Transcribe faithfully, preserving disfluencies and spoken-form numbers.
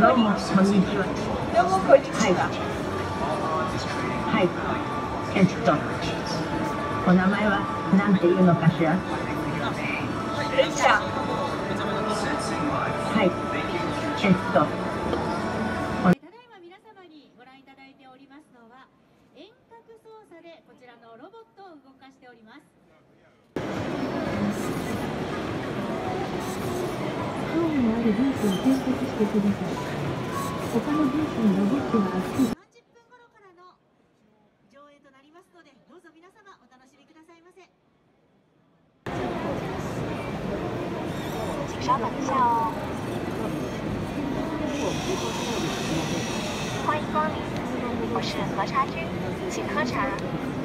どうも、こんにちは。 どうも、こんにちは。 はい。えっと、お名前は何ていうのかしら。 レイちゃん。 はい。えっと。 ただいま皆様にご覧いただいておりますのは、遠隔操作でこちらのロボットを動かしております。 興味のあるブースを選択してください。他のブースにロボットがアクセス。 さんじゅっぷん頃からの上映となりますので、どうぞ皆様お楽しみくださいませ。 请稍等一下哦。欢迎光临，我是核茶君，请喝茶。